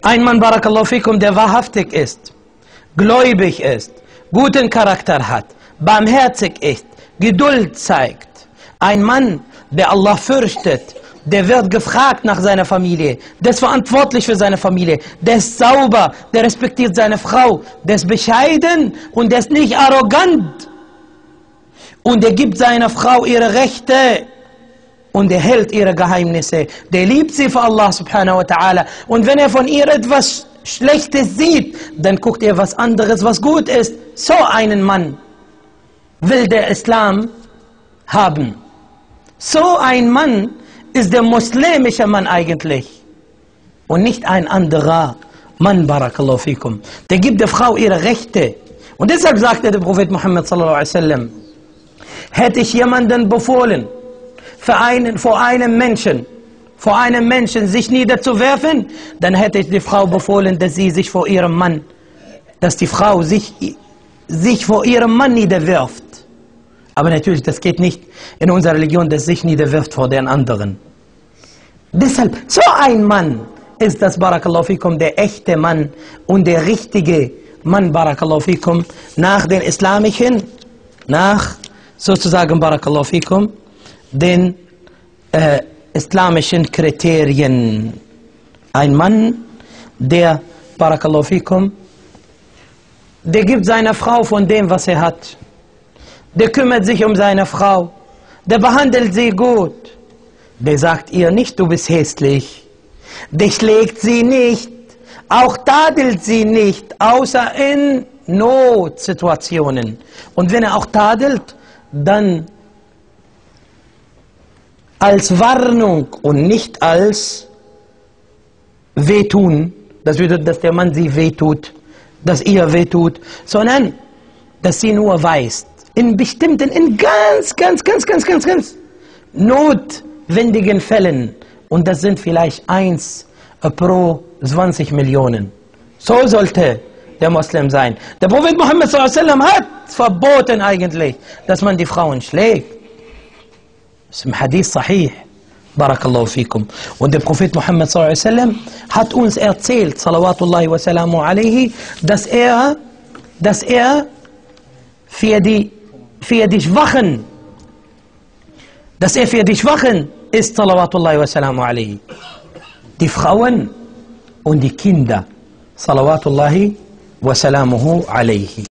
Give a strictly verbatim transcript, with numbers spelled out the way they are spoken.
Ein Mann, barakallahu fikum, der wahrhaftig ist, gläubig ist, guten Charakter hat, barmherzig ist, Geduld zeigt. Ein Mann, der Allah fürchtet, der wird gefragt nach seiner Familie, der ist verantwortlich für seine Familie, der ist sauber, der respektiert seine Frau, der ist bescheiden und der ist nicht arrogant. Und er gibt seiner Frau ihre Rechte und er hält ihre Geheimnisse. Der liebt sie für Allah subhanahu wa ta'ala. Und wenn er von ihr etwas Schlechtes sieht, dann guckt er was anderes, was gut ist. So einen Mann will der Islam haben. So ein Mann ist der muslimische Mann eigentlich und nicht ein anderer Mann, barakallahu fikum. Der gibt der Frau ihre Rechte. Und deshalb sagte der Prophet Muhammad sallallahu alaihi wasallam, hätte ich jemanden befohlen, für einen, vor einem Menschen, vor einem Menschen sich niederzuwerfen, dann hätte ich die Frau befohlen, dass sie sich vor ihrem Mann, dass die Frau sich, sich vor ihrem Mann niederwirft. Aber natürlich, das geht nicht in unserer Religion, dass sich niederwirft vor den anderen. Deshalb, so ein Mann ist das, barakallahu fikum, der echte Mann und der richtige Mann, barakallahu fikum, nach den islamischen, nach sozusagen, barakallahu fikum, den äh, islamischen Kriterien. Ein Mann, der, barakallahu fikum, der gibt seiner Frau von dem, was er hat. Der kümmert sich um seine Frau. Der behandelt sie gut. Der sagt ihr nicht, du bist hässlich. Der schlägt sie nicht. Auch tadelt sie nicht, außer in Notsituationen. Und wenn er auch tadelt, dann als Warnung und nicht als Wehtun. Das bedeutet, dass der Mann sie wehtut, dass ihr wehtut, sondern dass sie nur weiß, in bestimmten, in ganz, ganz, ganz, ganz, ganz, ganz notwendigen Fällen, und das sind vielleicht eins pro zwanzig Millionen. So sollte der Muslim sein. Der Prophet Muhammad sallallahu alaihi wasallam hat verboten eigentlich, dass man die Frauen schlägt. Das ist im Hadith sahih. Barakallahu fikum. Und der Prophet Muhammad sallallahu alaihi wasallam hat uns erzählt, salawatullahi wa salamu alaihi, dass er, dass er für die, für die Schwachen, dass er für die Schwachen ist, salawatullahi wa salamu alaihi. Die Frauen und die Kinder, salawatullahi wa salamuhu alaihi.